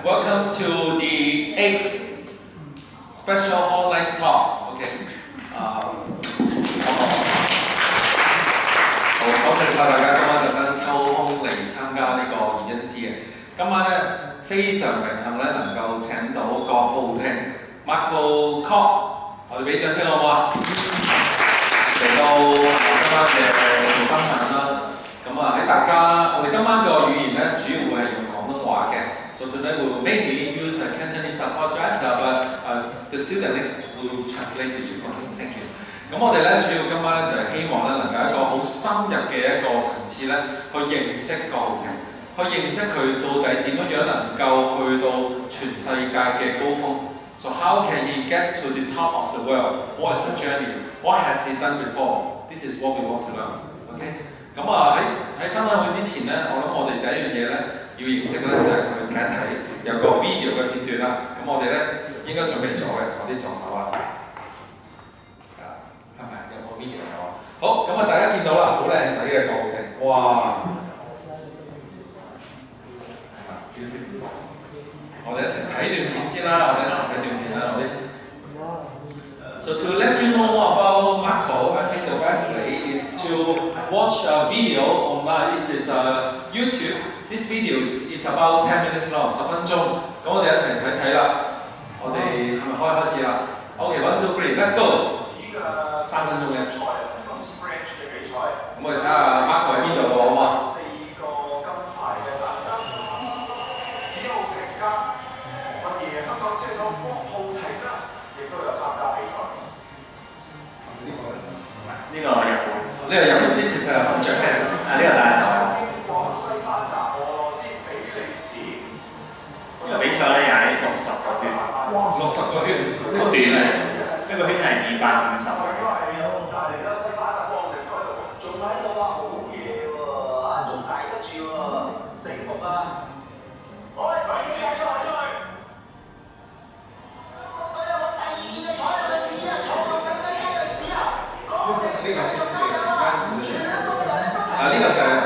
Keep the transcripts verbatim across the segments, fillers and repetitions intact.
Welcome to the eighth special online talk. OK， 啊、好，好多謝晒大家今晚特登抽空嚟參加呢個言恩之夜。今晚咧非常榮幸咧能夠請到郭浩庭 Michael Kok， 我哋俾掌聲好唔好啊？嚟到今晚嘅做分享啦。咁啊喺大家，我哋今晚個語言咧主要會係用廣東話嘅。So tonight we will mainly use a Cantonese apologize, but uh, the students will translate to you. OK, thank you. 咁我哋咧主要今晚咧就係希望咧能夠一個好深入嘅一個層次咧去認識郭浩庭，去認識佢到底點樣樣能夠去到全世界嘅高峰。So how can he get to the top of the world? What is the journey? What has he done before? This is what we want to learn. OK. 咁啊喺喺分享會之前咧，我諗我哋第一樣嘢咧要認識咧就係佢睇一睇有個 video 嘅片段啦。咁我哋咧應該準備咗嘅，我啲助手啊，係咪有個 video 有啊？好，咁啊大家見到啦，好靚仔嘅郭浩庭，哇！我哋一齊睇段片先啦，我哋一齊睇段片啦，我哋。So to let you know more about Michael, I think the best way is to watch a video online. This is uh, YouTube. This video is, is about ten minutes long, 十分鐘。咁我哋一齊睇睇啦。我哋係咪可以開始啦 ？OK, one, two, three, let's go。三分鐘嘅。咁我哋睇下 Michael 喺邊度喎，好嘛？四個金牌嘅誕生，只有評價乜嘢香港車手郭浩庭啦，亦都有參加比賽。呢個日本，呢個日本 This is from Japan， 啊呢個大台。西班牙、俄羅斯、比利時。呢個比賽咧又係六十個圈，六十個圈，六十咧，一個圈係二百五十個圈。意大利啦、西班牙、國定都喺度，仲喺度啊，好嘢喎，啊仲捱得住喎，醒目啊！我哋第二隻出嚟出去。我有冇第二隻彩嚟嘅紙啊？坐到更加雞嘅屎啊！呢個先係時間，啊呢個就係。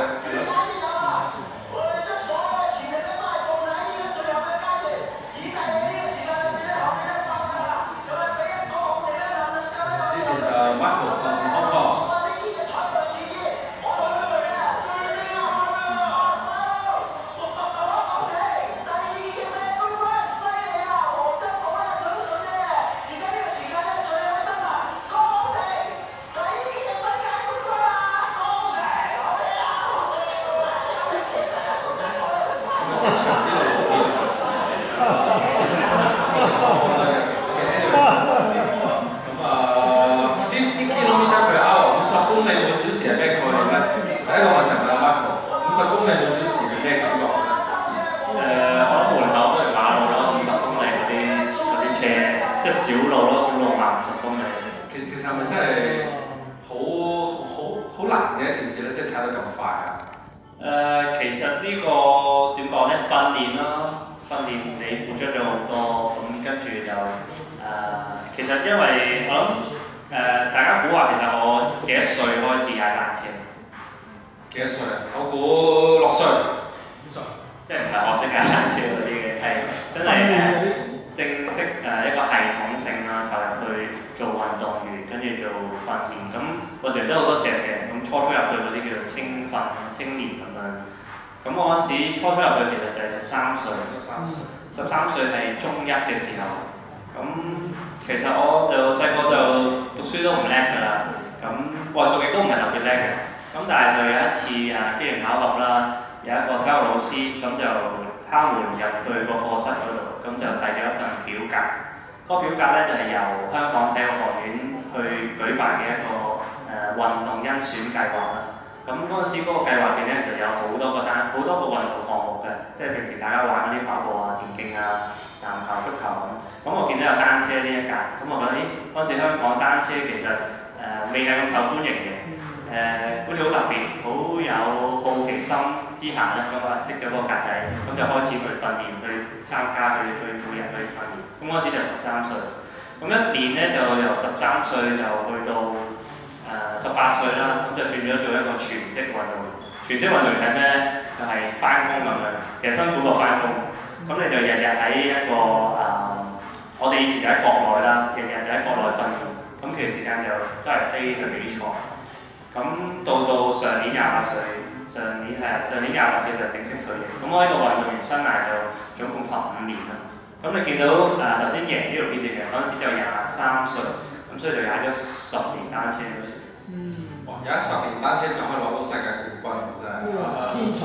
全職運動員係咩咧？就係翻工咁樣，其實辛苦過翻工。 咁你就日日喺一個誒、呃，我哋以前就喺國內啦，日日就喺國內訓練，咁其餘時間就真係飛去比賽。咁到到上年廿八歲，上年係啊，上年廿八歲就正式退役。咁我呢個運動員生涯就總共十五年啦。咁你見到誒頭先贏呢條片段嘅嗰陣時就廿三歲，咁所以就踩咗十年單車。 嗯。哇！有一十年單車就可以攞到世界冠軍，真係。天才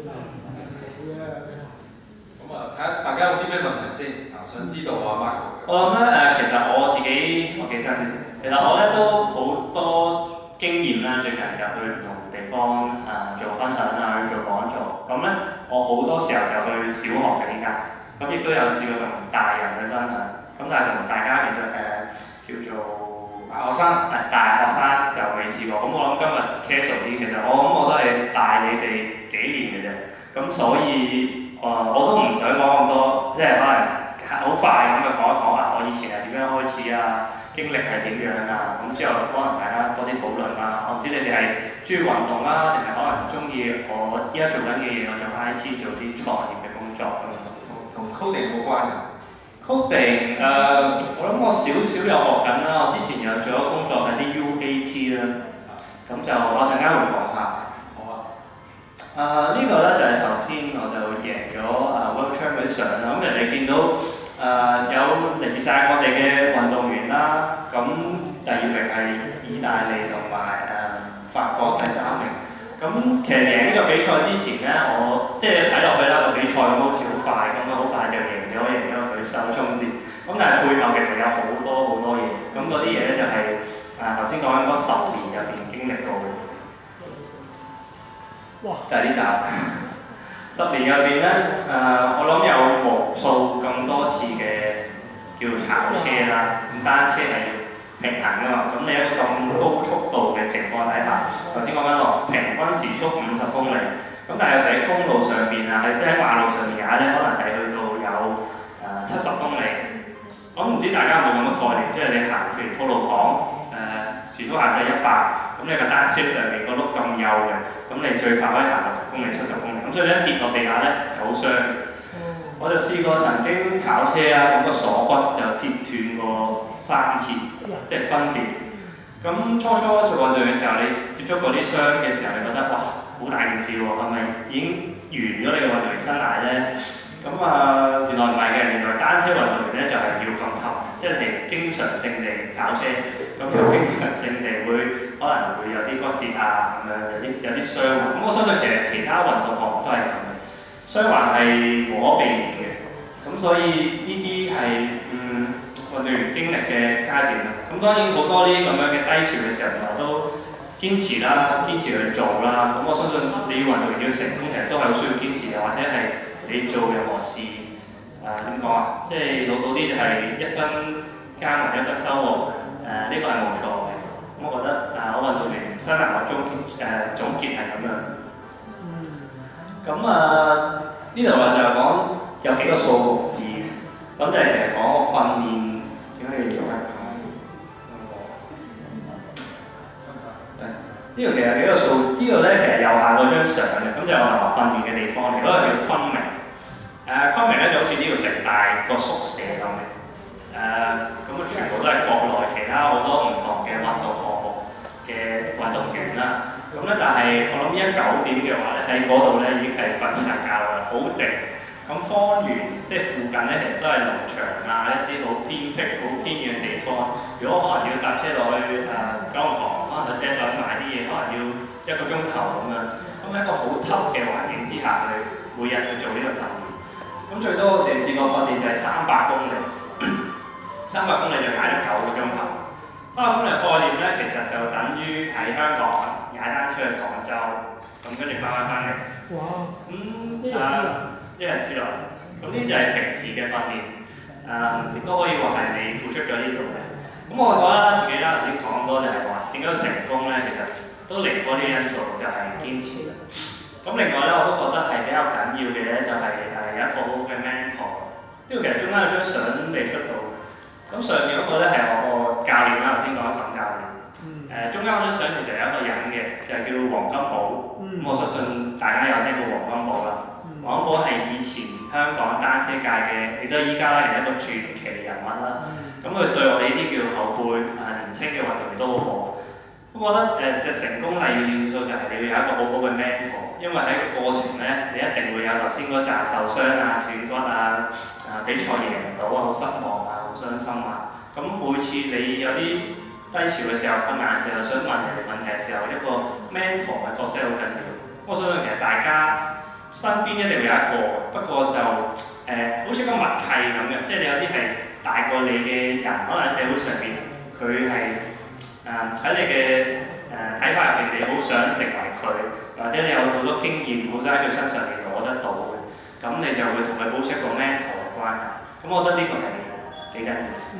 咁啊，睇下大家有啲咩問題先啊？想知道啊 ，Marco。 我諗咧誒，其實我自己我記得，其實我咧都好多經驗啦，最近就去唔同地方誒、呃、做分享啊，去做講座。咁咧我好多時候就去小學嘅呢間。咁亦都有試過同大人去分享，咁但係同大家其實誒、呃、叫做大學生， 誒大學生就未試過。咁我諗今日 casual 啲，其實我諗我都係大你哋幾年嘅啫。咁所以誒、呃、我都唔想講咁多，即係可能好快咁就講一講啊，我以前係點樣開始啊，經歷係點樣啊。咁之後可能大家多啲討論啦。我唔知你哋係中意運動啦，定係可能中意我依家做緊嘅嘢，我做 I T 做啲創業嘅工作咁樣。 同 coding 冇關嘅 ，coding 誒、呃，我諗我少少有學緊啦。我之前有做咗工作係啲 U A T 啦，咁就我陣間會講下。 好啊。 誒、呃這個、呢個咧就係頭先我就贏咗誒 World Champ 嗰啲相啦。咁人哋見到誒、呃、有嚟自晒我哋嘅運動員啦。咁第二名係意大利同埋誒法國第三名。咁其實贏呢個比賽之前咧，我即係睇落去啦，個比賽咁好似好快，咁啊好快就贏咗，贏咗佢首衝先。咁但係背後其實有好多好多嘢，咁嗰啲嘢咧就係誒頭先講緊嗰十年入邊經歷過嘅。哇！就係呢集。十年入邊咧，誒、呃、我諗有無數咁多次嘅叫炒車啦，咁單車係平衡㗎嘛，咁你一個咁高速度嘅情況底下，頭先講緊落平均時速五十公里，咁但係有時喺公路上邊啊，係即喺馬路上面踩咧，可能係去到有誒七十公里。咁唔知大家有冇咁嘅概念？即係你行譬如吐露港誒時速行到一百，咁你個單車上面個轆咁幼嘅，咁你最快可以行到十公里、七十公里，咁所以你一跌落地下咧就好傷嘅。我就試過曾經炒車啊，咁個鎖骨就折斷過三次，即係分別。咁初初做運動嘅時候，你接觸嗰啲傷嘅時候，你覺得哇好大件事喎，係咪已經完咗你嘅運動員生涯咧？咁啊，原來唔係嘅，原來單車運動員咧就係、是、要咁頭，即係經常性地炒車，咁又經常性地會可能會有啲骨折啊咁樣，有啲有啲傷患。咁我相信其實其他運動項目都係咁嘅。傷患係無可避免嘅，咁所以呢啲係嗯運動員經歷嘅階段啦。咁當然好多呢啲咁樣嘅低潮嘅時候，我都堅持啦，堅持去做啦。咁我相信你要運動員要成功，其實都係好需要堅持嘅，或者係你做任何事誒點講啊？即係老土啲就係一分耕耘一分收穫，誒、呃、呢、這個係冇錯嘅。咁我覺得誒、呃、我運動員生涯我總誒、呃、總結係咁樣。咁啊，呢度啊就係講有幾個數目字，咁就係其實講個訓練點解要做咧？呢度其實幾個數，呢度咧其實右下嗰張相嘅，咁就係我訓練嘅地方嚟，嗰個叫昆明。誒昆明咧就好似呢度成大個宿舍咁嘅，誒咁啊全部都係國內其他好多唔同嘅運動項目嘅運動員啦。咁咧，但係我諗依家九點嘅話咧，喺嗰度咧已經係瞓曬覺啦，好靜。咁方圓即係附近咧，其實都係農場啊，一啲好偏僻、好偏遠嘅地方。如果可能要搭車落去誒九龍塘，可能喺車上買啲嘢，可能要一個鐘頭咁樣。咁喺一個好 tough 嘅環境之下，去每日去做呢個訓練。咁最多我哋試過訓練就係三百公里，三百公里就踩咗九個鐘頭。三百公里概念咧，其實就等於喺香港踩單車去廣州，咁跟住翻返翻嚟。哇！咁、嗯、啊，一日之內，咁呢就係平時嘅訓練，誒、啊、亦都可以話係你付出咗呢度嘅。咁我覺得自己啦頭先講多就係話點解成功咧，其實都離唔開啲因素，就係、是、堅持。咁另外咧，我都覺得係比較緊要嘅咧，就係、是、誒有一個好嘅 mentor。呢個其實中間有張相未出到。咁上面嗰個咧係我個教練啦，頭先講沈教練。誒、嗯呃、中間嗰張相其實有一個人嘅，就係、是、叫黃金寶。咁、嗯、我相信大家有聽過黃金寶啦。嗯、黃金寶係以前香香港單車界嘅，亦都依家咧係一個傳奇人物啦。咁佢對我哋呢啲叫後輩啊年青嘅運動員都好好。咁我覺得誒隻、呃、成功例嘅要素就係你要有一個好好嘅 mentor， 因為喺個過程咧，你一定會有頭先嗰扎受傷啊、斷骨啊、啊比賽贏唔到啊、好失望啊、好傷心啊。咁每次你有啲低潮嘅時候、困難嘅時候，想問人哋問題嘅時候，一個 mentor 嘅角色好緊要。我相信其實大家身邊一定會有一個，不過就誒、呃、好似個默契咁嘅，即係你有啲係大過你嘅人，可能喺社會上邊佢係。誒喺你嘅誒睇法入邊，你好想成為佢，或者你有好多經驗，好想喺佢身上面攞得到嘅，咁你就會同佢保持一個 mentor 嘅關係。咁我覺得呢個係幾緊要。嗯。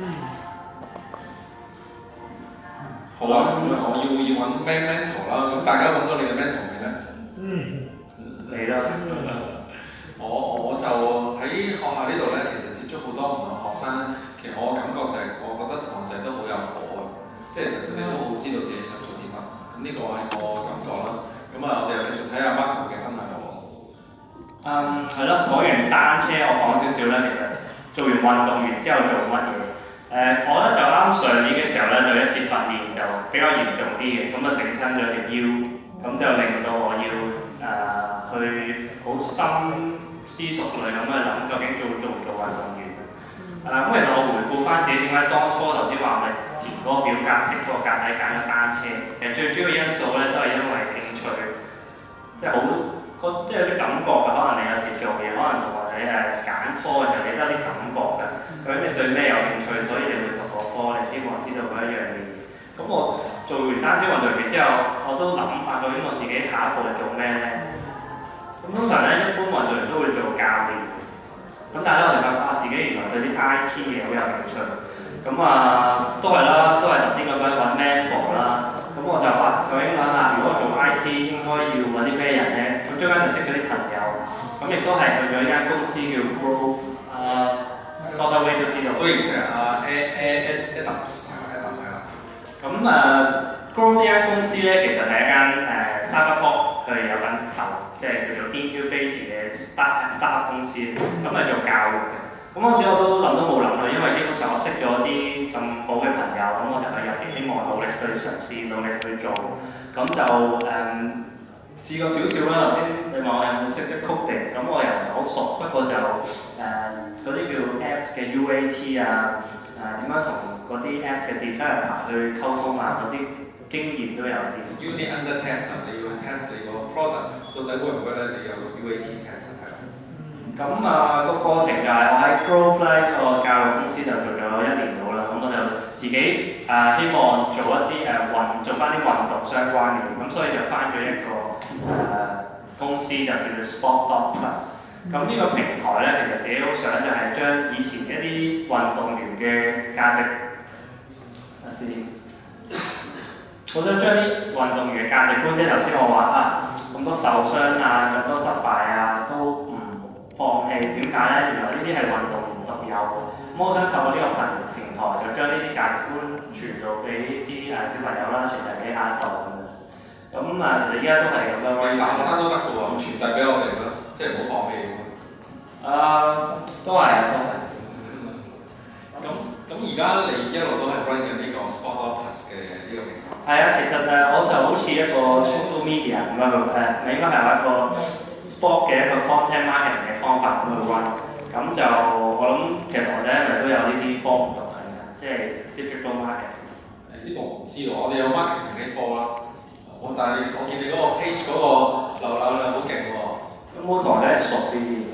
好啊，咁啊，我要要揾咩 mentor 啦？咁大家揾到你嘅 mentor 未咧？ 嗯。你啦。 我我就喺學校呢度咧，其實接觸好多唔同嘅學生，其實我感覺就係、是，我覺得同學仔都好有火嘅。即係其實佢哋都好知道自己想做啲乜，咁呢個係我感覺啦。咁啊，我哋又繼續睇下 Marco 嘅分享咯。 嗯，係咯，講完單車，我講少少啦。其實做完運動員之後做乜嘢？誒、呃，我咧就啱上年嘅時候咧，就一次訓練就比較嚴重啲嘅，咁啊整親咗條腰，咁就令到我要誒、呃、去好深思熟慮咁去諗，究竟做做唔做運動員？誒、呃，咁其實我回顧翻自己點解當初頭先話咪。填嗰個表格，填嗰個格仔揀咗單車。其實最主要因素咧都係因為興趣，即係好個即係有啲感覺嘅。可能你有時做嘢，可能同學你誒揀科嘅時候，你都有啲感覺嘅。究竟你對咩有興趣，所以你會讀個科，你希望知道嗰一樣嘢。咁我做完單車運動員之後，我都諗下究竟我自己下一步係做咩咧？咁通常咧，一般運動員都會做教練。咁但係咧，我哋發覺自己原來對啲 I T 嘢好有興趣。咁啊，都係啦，都係頭先咁樣揾 mentor 啦。咁我就話究竟諗下，如果做 I T 應該要揾啲咩人咧？咁中間就識咗啲朋友，咁亦都係去咗一間公司叫 Growth， 啊 ，Doctor Wei 都知道。 都認識啊 ，A A A Adams 係嘛 ，Adam 係啦。咁啊 ，Growth 呢間公司咧，其實係一間誒 startup，佢哋有份投，即係叫做 incubate 嘅 start startup 公司，咁係做教育嘅。咁嗰時我都諗都冇諗啦，因為基本上我識咗啲咁好嘅朋友，咁我就去入邊希望努力去嘗試，努力去做，咁就誒試過少少啦。頭先你問我有冇識得 coding，咁我又唔係好熟，不過就誒嗰啲叫 Apps 嘅 U A T 啊，誒點樣同嗰啲 Apps 嘅 developer 去溝通啊，嗰啲經驗都有啲。 Unit under test 啊，你要 test 你個 product 到底會唔會咧？你有個 U A T test 係啦。 咁啊個過程就係我喺 Growth 咧個教育公司就做咗一年到啦，咁我就自己啊、呃、希望做一啲誒運做翻啲運動相關嘅，咁所以就翻咗一個誒、呃、公司就叫做 Sport Plus。咁呢個平台咧其實自己好想就係將以前一啲運動員嘅價值，啊先，好想將啲運動員嘅價值觀，即係頭先我話啊咁多受傷啊，咁多失敗啊都唔放棄，點解咧？原來呢啲係運動員獨有嘅。咁我想透過呢個平平台，就將呢啲價值觀傳到俾啲誒小朋友啦，傳遞俾下一代咁樣。咁啊，其實依家都係咁樣。 大學生都得嘅喎，咁傳遞俾我哋咯，即係唔好放棄咁。 啊，都係啊，都係。 咁咁而家你一路都係 run 緊呢個 Sport Plus 嘅呢個平台。 係啊，其實誒我就好似一個 social media 咁樣誒，你應該係一個 sport 嘅一個 content marketing 嘅方法咁去 run。咁就我諗，其實我哋係咪都有呢啲科唔讀緊嘅，即係 digital marketing。 誒呢個我唔知喎，我哋有 marketing 嘅科啦。我但係我見你嗰個 page 嗰個流流量好勁喎。 咁我同你係熟呢啲嘢，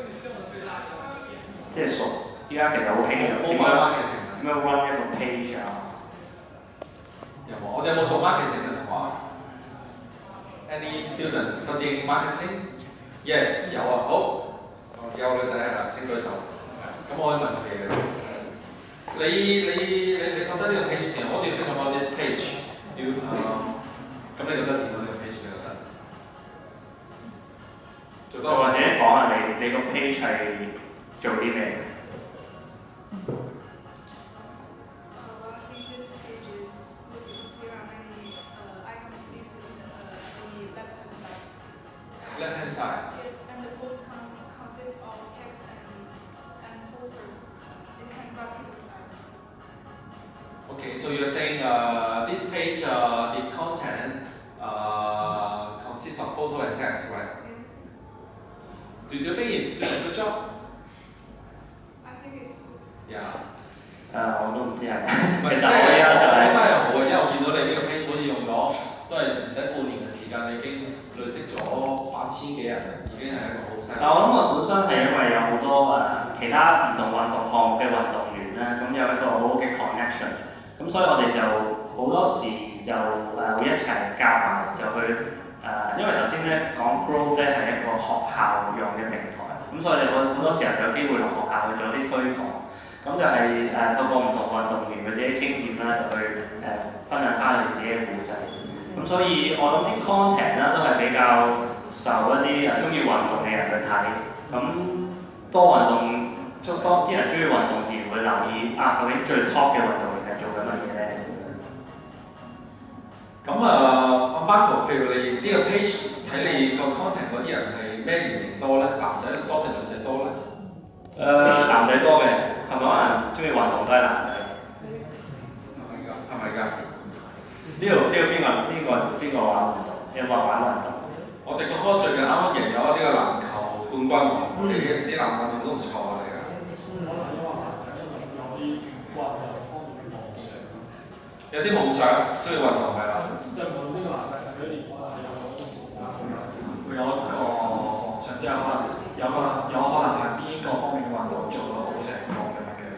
即係熟。依家其實好興嘅，點樣 marketing 點樣 run 一個 page 啊？ 有冇？我哋有冇讀 marketing 嘅同學 ？Any student studying marketing? Yes， 有啊，好。有女仔係啦，請舉手。咁我可以問佢嘅。你你你你覺得呢個 page 點？我哋 think about this page。要誒，咁你覺得點啊？呢個 page 你覺得？做得或者講下你你個 page 係做啲咩？ Left hand side. Yes, and the post con consists of text Okay, so you're saying uh, this page, uh, the content uh, consists of photo and text, right? Yes. Do you think it's doing a good job? I think it's good. Yeah. 誒、我都唔知係咪。 唔係， 其實即係我我而家就係、 覺得係好嘅，因為我見到你呢個 page 好似用咗都係唔使半年嘅時間，你已經累積咗八千幾人，已經係一個好犀利。 但我諗我本身係因為有好多誒、其他唔同運動項目嘅運動員咧，咁有一個好好嘅 connection，咁所以我哋就好多時就誒、會一齊夾埋就去誒、因為頭先咧講 growth 咧係一個學校用嘅平台，咁所以我哋好好多時候有機會同學校去做啲推廣。咁就係、誒、透過唔同運動員佢自己經驗啦，就去誒、分享翻佢哋自己嘅故仔。咁所以我諗啲 content 啦都係比較受一啲誒中意運動嘅人去睇。咁多運動，即係當啲人中意運動自然會留意啊，究竟最 top 嘅運動員係做緊乜嘢咧？ 咁啊，阿 Marco，譬如你呢個 page 睇你個 content 嗰啲人係咩年齡多咧？男仔多定女仔多咧？ 誒、男仔多嘅，係咪可能中意運動都係男仔？ 係咪㗎？係咪㗎？ 呢度呢度邊個邊個邊個玩運動？有冇人玩運動？ 我哋個科最近啱啱贏咗呢個籃球冠軍喎，我哋啲男運動都唔錯嚟㗎。有啲夢想，中意運動係嘛？ 即係本身個男仔佢啲年紀係有嗰種時間，會有一個夢想，即係可能有個有可能係邊個方面嘅運動做到好成功咁樣嘅。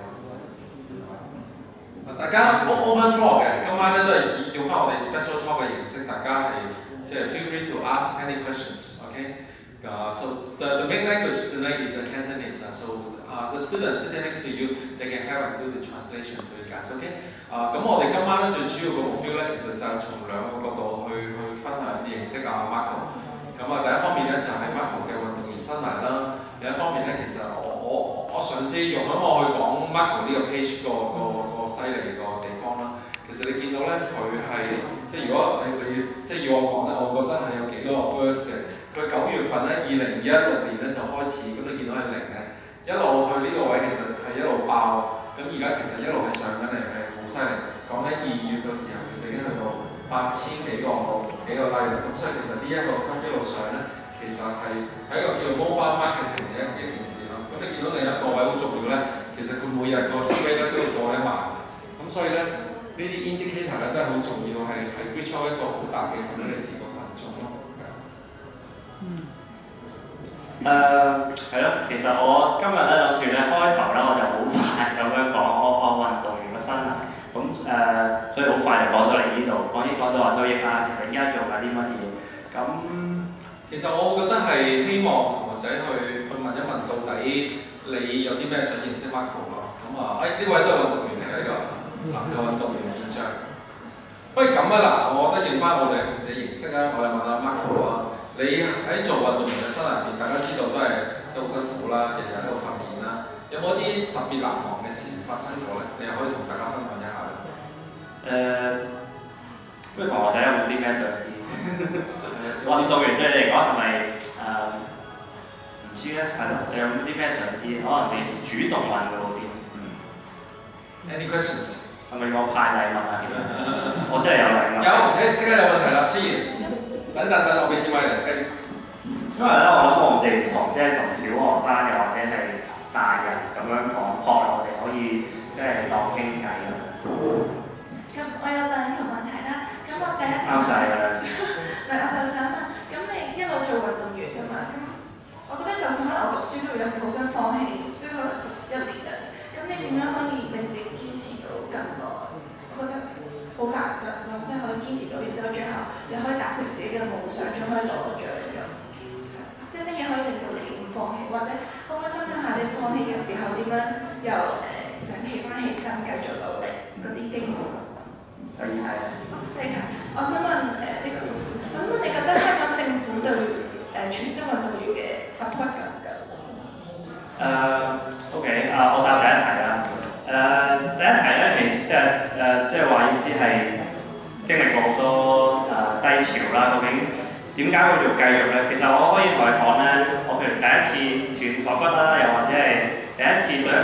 大家 open floor 嘅，今晚咧都係以用翻我哋 special talk 嘅形式，大家係即係 feel free to ask any questions，OK？、Uh, so the, the main language tonight is uh, Cantonese. Uh, so uh, the students sitting next to you, they can help and do the translation for you guys. OK？ 啊，咁、我哋今晚咧最主要嘅目標咧，其實就係從兩個角度去去分享認識啊 Marco。咁啊，第一方面咧就係、Marco 嘅運動員生涯啦。另一方面咧，其實我我我嘗試用咗我去講 Marco 呢個 page 個個個犀利個地方啦。其實你見到咧，佢係即係如果你你即係要我講咧，我覺得係有幾多個 burst 嘅。佢九月份咧，二零一六年咧就開始，咁你見到係零嘅，一路去呢個位其實係一路爆。咁而家其實一路係上緊嚟，係好犀利。講喺二月嘅時候，其實已經去到八千幾個幾個 like 啦。咁所以其實呢一個一路上咧，其實係係一個叫 mobile marketing 嘅一件事咯。咁你見到另一個位好重要咧，其實佢每日個 hit rate 咧都要過一萬。咁所以咧，呢啲 indicator 咧都係好重要，係係 reach out一個好大嘅 community 個群眾咯。 嗯。誒係咯，其實我今日咧諗住咧開頭咧我就好快咁樣講我我運動員嘅生涯，咁誒、呃、所以好快就講到嚟呢度，講啲講到話退役啊，其實依家做緊啲乜嘢？咁其實我覺得係希望同學仔去去問一問，到底你有啲咩想認識 Marco 咯？咁啊，誒呢位都係運動員嚟嘅呢個籃球運動員健將。不如咁啊嗱，我覺得認翻我哋平時認識啦，我哋問下 Marco 啊。你喺做運動員嘅生涯入邊，大家知道都係即係好辛苦啦，日日喺度訓練啦。有冇啲特別難忘嘅事情發生過咧？你又可以同大家分享一下咧。 誒，不如同學仔有冇啲咩想知？運動員對你嚟講係咪誒唔知咧？係咯，你有冇啲咩想知？可能你主動問會好啲。 Any questions？ 係咪我派禮物啊？其實我真係有禮物。 有，誒即刻有問題啦，出現。等等等，我俾支咪嚟。 因為咧，我諗我哋唔同，即係同小學生又或者係大人咁樣講，可能我哋可以即係當傾偈咁。 咁我有兩條問題啦。咁我第一條啱晒㗎啦。 嗱，我就想問，咁你一路做運動員㗎嘛？咁我覺得就算可能我讀書都會有時好想放棄，即係可能讀一年啊。咁你點樣可以令自己堅持到咁耐？我覺得好難得咯，即係可以堅持到，然之後最後又可以達成自己嘅夢想，仲可以攞獎咁。即係乜嘢可以令到你唔放棄，或者可唔可以分享下你放棄嘅時候點樣又誒、想企翻起身繼續努力嗰啲經驗？ 第二題。 第二題，我想問誒呢個，我想問你覺得香港政府對誒、全職運動員嘅 support 夠唔夠？ 誒、OK 啊，我答第一題啦。誒、第一題咧，其實即係誒，即係話意思係經歷過好多誒、低潮啦。究竟點解會做繼續咧？其實我可以同你講咧，我譬如第一次斷鎖骨啦，又或者係第一次對一個比賽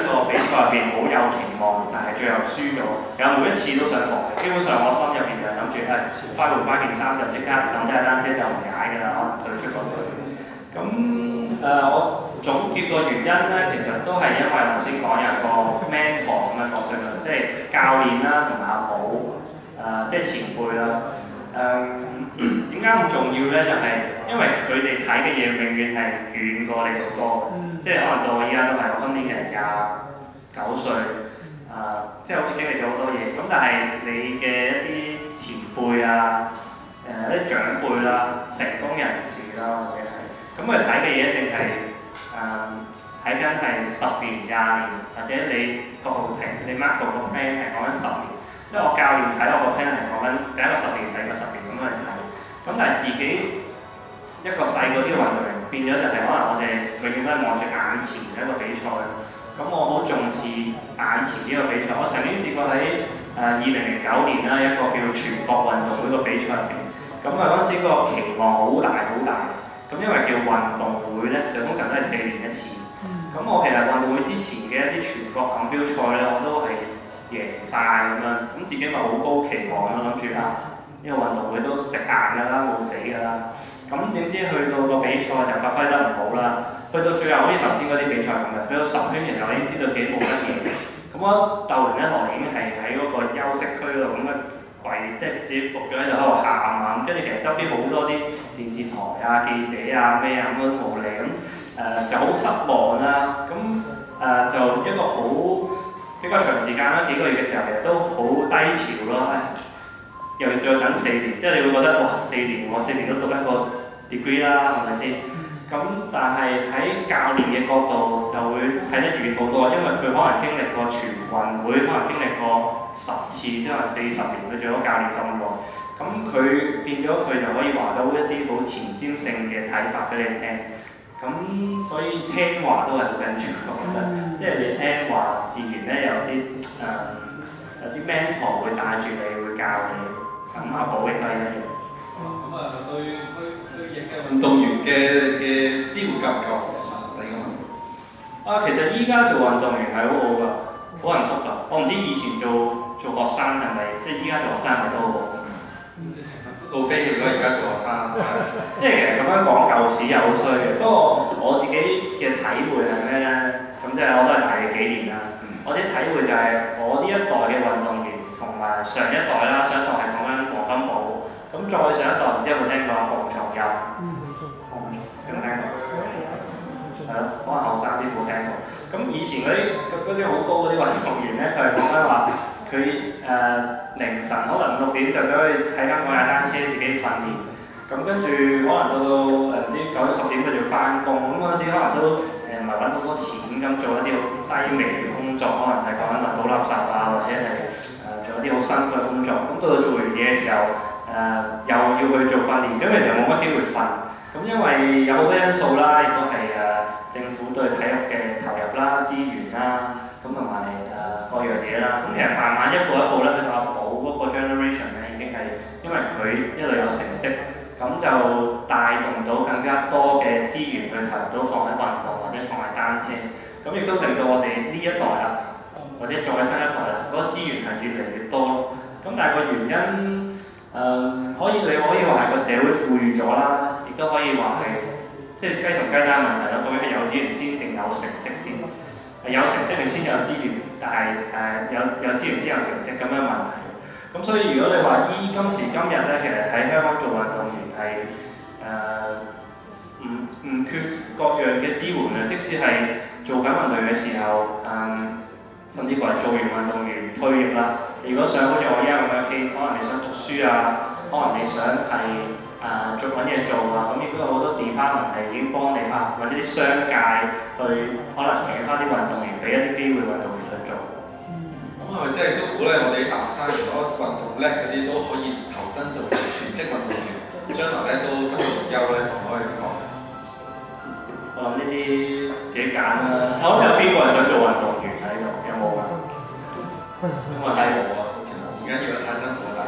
覺入邊好有期望，但係最後輸咗，有每一次都想放棄。基本上我心入邊就諗住誒，快換翻件衫就即刻抌低架單車就唔踩㗎啦，可能退出個隊。咁誒、呃，我總結個原因咧，其實都係因為頭先講有個 mentor 咁嘅角色啦，即係教練啦同埋阿寶誒，即係前輩啦。誒點解咁重要咧？就係、是、因為佢哋睇嘅嘢永遠係遠過你好多，即係可能到我依家都係我今年嘅廿九歲，誒、呃、即係好似經歷咗好多嘢。咁但係你嘅一啲前輩啊，誒、呃、一啲長輩啦、成功人士啦，或者係咁佢睇嘅嘢一定係誒睇緊係十年、廿年，或者你個號庭，你 mark 個 plan 係講緊十年。即係我教練睇我個 plan 係講緊第一個十年、第二個十年咁樣去睇，咁但係自己一個細個啲運動員變咗就係可能我哋永遠都係望住眼前嘅一個比賽，咁我好重視眼前呢個比賽。我曾經試過喺誒二零零九年啦一個叫全國運動會個比賽入邊，咁啊嗰陣時個期望好大好大，咁因為叫運動會咧就通常都係四年一次，咁我其實運動會之前嘅一啲全國錦標賽咧我都係贏晒咁樣，咁自己咪好高期望啦，諗住啊呢個運動會都食硬㗎啦，冇死㗎啦。咁點知去到個比賽就發揮得唔好啦，去到最後好似頭先嗰啲比賽咁嘅，去到十圈然後已經知道自己冇乜嘢，咁我鬥完一落嚟已經係喺嗰個休息區度咁嘅跪，即係自己仆咗喺度喺度喊啊，咁跟住其實周邊好多啲電視台啊、記者啊咩啊咁都冇嚟，咁誒、呃、就好失望啦。咁誒、呃、就一個好比較長時間啦，幾個月嘅時候其實都好低潮咯，又要再等四年，即係你會覺得哇四年我四年都讀一個 degree 啦，係咪先？咁但係喺教練嘅角度就會睇得遠好多，因為佢可能經歷過全運會，可能經歷過十次，即係四十年佢做咗教練咁耐，咁佢變咗佢就可以話到一啲好前瞻性嘅睇法俾你聽。咁所以聽話都係好緊要，我覺得，即係你聽話，自然咧有啲誒、呃、有啲 mentor 會帶住你，會教你。咁阿寶亦都係一樣。 咁啊，對對對應嘅運動員嘅嘅支援夠唔夠啊？第二個問題。 啊，其實依家做運動員係好好㗎，好幸福㗎。我唔知以前做做學生係咪，即係依家做學生係咪都好好？ 路飛如果而家做學生， 即係其實咁樣講舊時又好衰嘅。不過我自己嘅體會係咩咧？咁即係我都係大嘅幾年啦。我啲體會就係我呢一代嘅運動員同埋上一代啦，上一代係講緊黃金寶，咁再上一代唔知有冇聽過洪松佑？嗯，洪松有冇聽過？係咯，可能後生啲冇聽過。咁以前嗰啲嗰啲好高嗰啲運動員咧，佢係講緊話。佢誒、呃、凌晨可能六點就走去睇香港踩單車自己訓練，咁跟住可能到到誒唔知九點十點佢就要翻工，咁嗰陣時可能都誒唔係揾好多錢咁做一啲好低微嘅工作，可能係講緊運倒垃圾啊，或者係誒、呃、做一啲好辛苦嘅工作，咁到到做完嘢嘅時候誒、呃、又要去做訓練，咁其實冇乜機會瞓，咁因為有好多因素啦，亦都係誒政府對體育嘅投入啦、資源啦。咁同埋誒各樣嘢啦，咁其實慢慢一步一步咧，去到阿寶嗰個 generation 咧，已經係因為佢一路有成績，咁就帶動到更加多嘅資源去投入到放喺運動或者放喺單車，咁亦都令到我哋呢一代啦，或者再新一代啦，嗰、那個資源係越嚟越多咯。咁但係個原因誒、呃，可以你可以話係個社會富裕咗啦，亦都可以話係即係雞同雞蛋問題咯。究竟係有資源先定有成績先？有成績你先有資源，但係誒、呃、有有資源先有成績咁樣問題。咁所以如果你話依今時今日咧，其實喺香港做運動員係誒唔唔缺各樣嘅支援嘅，即使係做緊運動員嘅時候，誒、呃、甚至乎係做完運動員退役啦。如果想好似我依家咁嘅 case，可能你想讀書啊，可能你想係。誒、呃、做揾嘢做啊，咁亦都有好多 department 係已經幫你啊，或者啲商界去可能請翻啲運動員，俾一啲機會運動員去做。 咁係咪即係都鼓勵我哋啲大學生，如果運動叻嗰啲都可以投身做全職運動員，將來咧都生活無憂咧，可唔可以咁講？ 我諗呢啲自己揀啦。我諗有邊個係想做運動員喺度？有冇㗎？ 我睇冇啊，好似冇。而家以為太辛苦晒。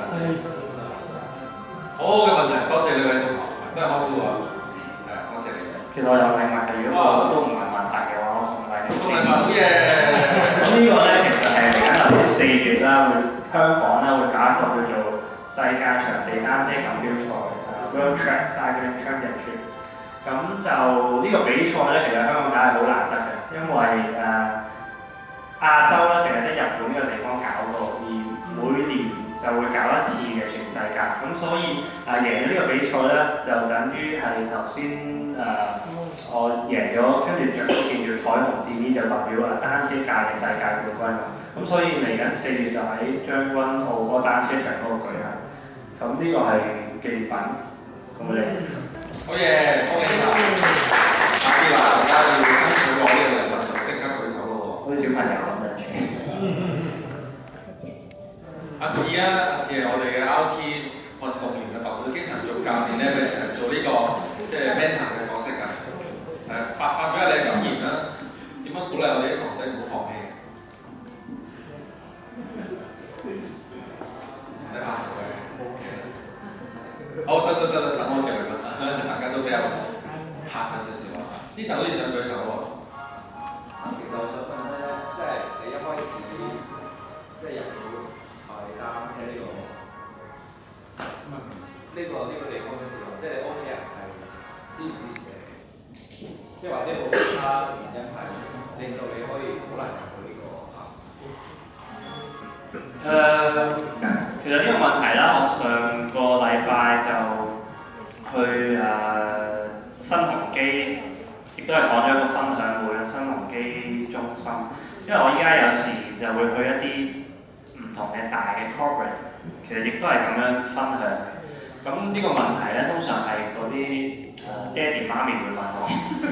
好好嘅問題，多謝呢位同學，都係開估啊，係啊，多謝你。 其實我有禮物嘅，如果我都唔係問題嘅話，我送禮。 送禮物好嘢。 香港咧會搞一個叫做世界場地單車錦標賽誒 World Track Cycling Championship。咁就呢個比賽咧，其實香港梗係好難得嘅，因為誒、呃、亞洲咧淨係得日本呢個地方搞過，而每年就會搞一次嘅全世界。咁所以誒、呃、贏咗呢個比賽咧，就等於係頭先誒我贏咗，跟住着嗰件叫彩虹戰衣，就代表誒單車界嘅世界冠軍啦。咁所以嚟緊四月就喺將軍澳嗰個單車場嗰度舉行。咁呢個係紀念品，咁我哋。 好嘢，恭喜晒！下次嗱，大家要爭取過呢個禮物就即刻舉手咯喎。 好似小朋友咁樣。 阿志啊，阿志係我哋嘅 R T 運動員嘅代表，經常做教練咧，佢成日做呢、這個即係 mentor 嘅角色㗎。誒，發發表下你嘅感言啦，點樣鼓勵我哋啲同仔唔好放棄？唔使怕醜嘅。好，得得得得，等我接嚟啦，大家都比較嚇親少少啊。思晨好似想舉手喎。 其實我想問咧，即係你一開始即係入到踩單車呢、這個呢、這個呢、這個地方嘅時候，即係你屋企人係支唔支持你？即係或者冇其他原因係令到你可以好難入到呢個行？ 誒、呃，其實呢個問題啦，我上個禮拜就去誒、呃、新鴻基，亦都係講咗一個分享會啦，新鴻基中心。因為我依家有時就會去一啲唔同嘅大嘅 corporate， 其實亦都係咁樣分享嘅。咁呢個問題咧，通常係嗰啲誒爹哋媽咪會問我。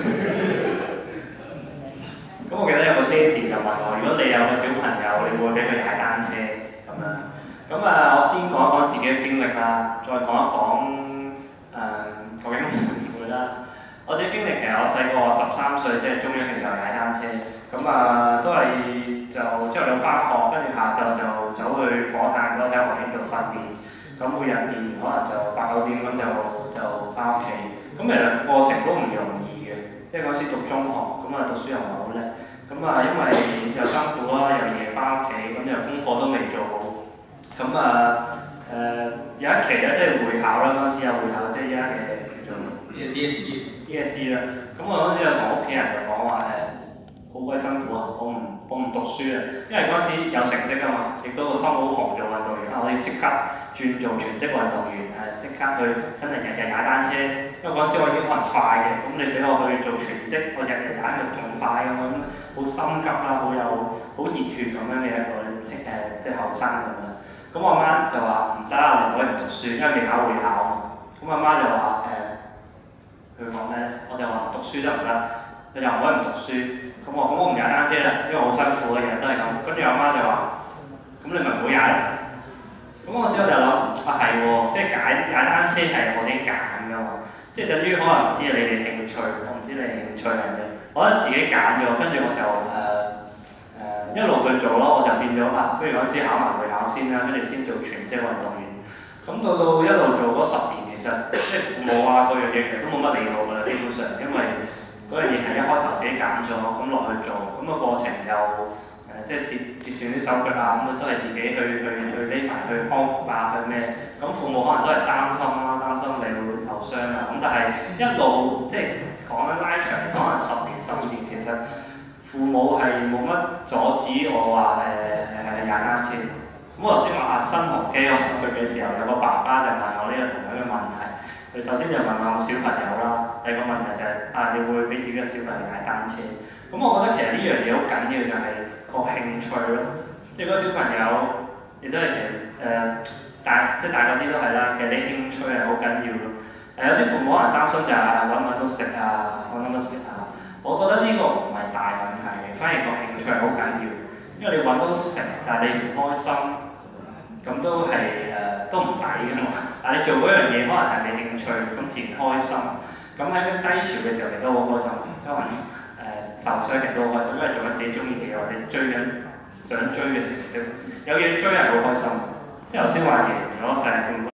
咁我記得有個爹哋就問我：如果你有個小朋友，你會唔會俾佢踩單車咁樣？咁啊，我先講一講自己嘅經歷啦，再講一講誒、呃、究竟會唔會啦。我自己經歷其實我細個我十三歲，即係中一嘅時候踩單車，咁啊都係就朝頭早返學，跟住下晝就走去火炭嗰個體育學院度訓練。咁每日練完可能就八九點咁就就返屋企。咁其實過程都唔容易嘅，即係嗰時讀中學，咁啊讀書又唔係好叻，咁啊因為又辛苦啦，又夜返屋企，咁又功課都未做好，咁啊誒、呃、有一期咧即係會考啦，嗰陣時有會考，即係依家嘅叫做 D S E D S E 啦。咁我嗰陣時就同屋企人就講話誒，好鬼辛苦啊，我唔我唔讀書啊，因為嗰陣時有成績啊嘛，亦都個心好紅做運動員啊，我要即刻轉做全職運動員誒，即刻去真係日日踩單車，因為嗰陣時我已經可能快嘅，咁你俾我去做全職，我日日踩就仲快咁樣，好心急啦，好有好熱血咁樣嘅一個誒即係後生咁樣。咁我阿媽就話唔得啦，你唔可以唔讀書，因為未考會考啊嘛。咁阿媽就話誒，佢講咩咧？我就話讀書得唔得？佢又唔可以唔讀書。咁我咁我唔踩單車啦，因為好辛苦嘅，日日都係咁。跟住阿媽就話：咁你咪唔好踩啦。咁嗰陣時我就諗啊係喎，即係踩踩單車係我哋揀㗎嘛，即係等於可能唔知你哋興趣，我唔知你興趣係咩，我覺得自己揀咗，跟住我就誒。呃誒、一路去做咯，我就變咗啊！不如嗰陣時考埋會考先啦，跟住先做全職運動員。咁到到一路做嗰十年，其實即係父母啊嗰樣嘢其實都冇乜理我㗎啦，基本上，因為嗰樣嘢係一開頭自己揀咗，咁落去做，咁、個過程又誒、呃、即係跌跌斷啲手腳啊，咁都係自己去去去匿埋去康復啊，去咩？咁父母可能都係擔心啦，擔心你會受傷啊。咁但係一路即係講緊拉長嚟講係十年十年，其實。父母係冇乜阻止我話誒誒踩單車。咁我頭先話啊新鴻基我去嘅時候，有個爸爸就問我呢個同樣嘅問題。佢首先就問我小朋友啦，第二個問題就係、是、啊你會俾自己嘅小朋友踩單車？咁我覺得其實呢樣嘢好緊要就係個興趣咯。即係嗰小朋友亦都係其實誒大即係大個啲都係啦，其實你興趣係好緊要咯。誒、呃、有啲父母可能擔心就係揾唔揾到食啊，揾唔揾到食啊。我覺得呢個唔係大問題嘅，反而個興趣係好緊要。因為你揾到食，但係你唔開心，咁都係誒、呃、都唔抵㗎嘛。但係你做嗰樣嘢可能係你興趣，咁自然開心。咁喺低潮嘅時候，你都好開心。即係話誒受傷嘅都好開心，因為做緊自己中意嘅嘢，或者追緊想追嘅事情，有嘢追係好開心。即係頭先話贏咗世界冠軍。